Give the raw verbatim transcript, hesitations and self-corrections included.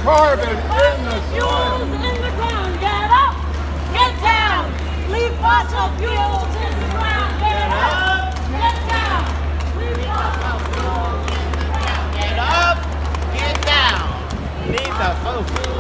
carbon in the soil. Fuels in the ground. Get up, get down. Leave fossil fuels in the ground. Get up, get down. Leave fossil fuels in the ground. Get up, get down. Leave the fossil fuels.